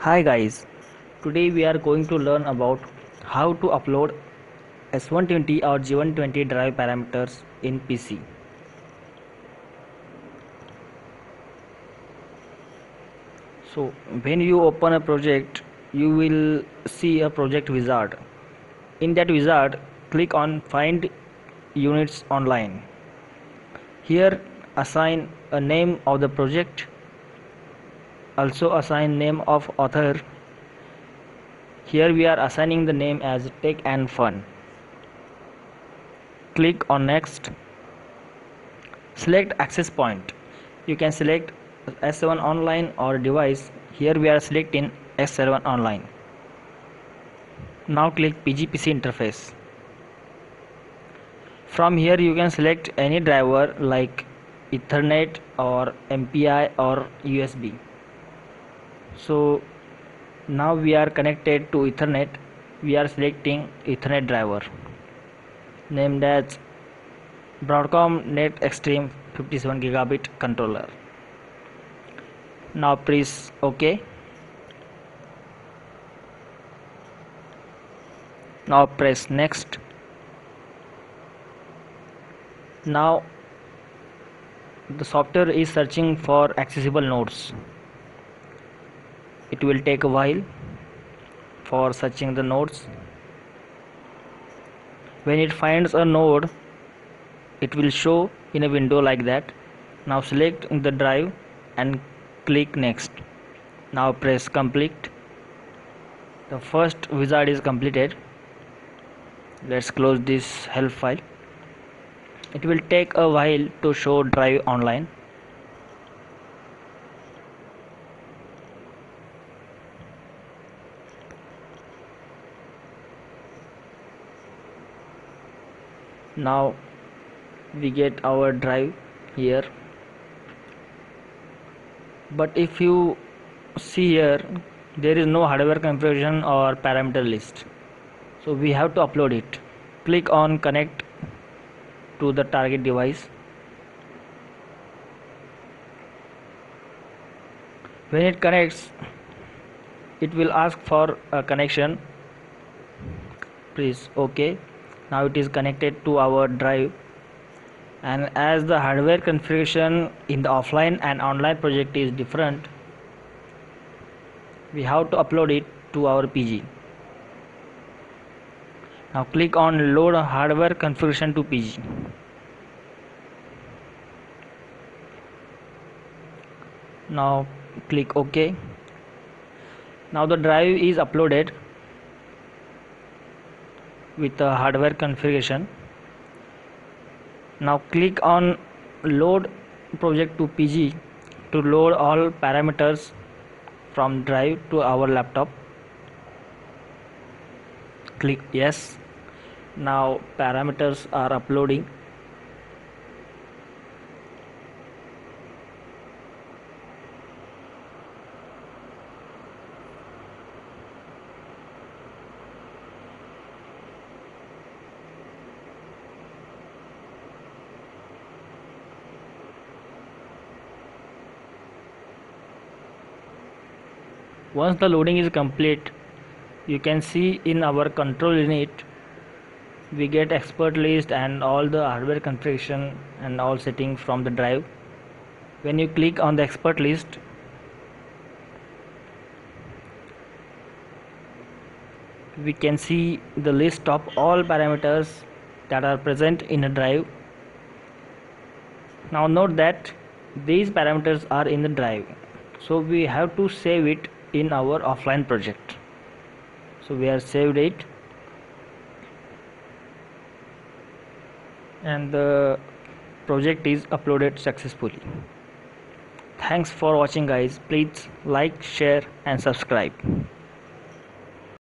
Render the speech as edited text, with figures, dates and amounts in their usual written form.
Hi guys, today we are going to learn about how to upload S120 or G120 drive parameters in PC. So when you open a project, you will see a project wizard. In that wizard, click on find units online. Here assign a name of the project, also assign name of author. Here we are assigning the name as Tech and Fun. Click on next. Select access point. You can select S7 online or device. Here we are selecting S7 online. Now click PGPC interface. From here you can select any driver like Ethernet or MPI or USB. So now we are connected to Ethernet. We are selecting Ethernet driver named as Broadcom Net Extreme 57 gigabit controller. Now press OK. Now press next. Now the software is searching for accessible nodes. It will take a while for searching the nodes. When it finds a node, it will show in a window like that. Now select the drive and click next. Now press complete. The first wizard is completed. Let's close this help file. It will take a while to show drive online. Now we get our drive here, but if you see here, there is no hardware configuration or parameter list, so we have to upload it. Click on connect to the target device. When it connects, it will ask for a connection. Please OK. Now it is connected to our drive, and as the hardware configuration in the offline and online project is different, we have to upload it to our PG. Now click on load hardware configuration to PG. Now click OK. Now the drive is uploaded with the hardware configuration. Now click on load project to PG to load all parameters from drive to our laptop. Click yes. Now parameters are uploading. Once the loading is complete, you can see in our control unit we get expert list and all the hardware configuration and all settings from the drive. When you click on the expert list, we can see the list of all parameters that are present in a drive. Now note that these parameters are in the drive, so we have to save it in our offline project. So we have saved it, and the project is uploaded successfully. Thanks for watching guys. Please like, share and subscribe.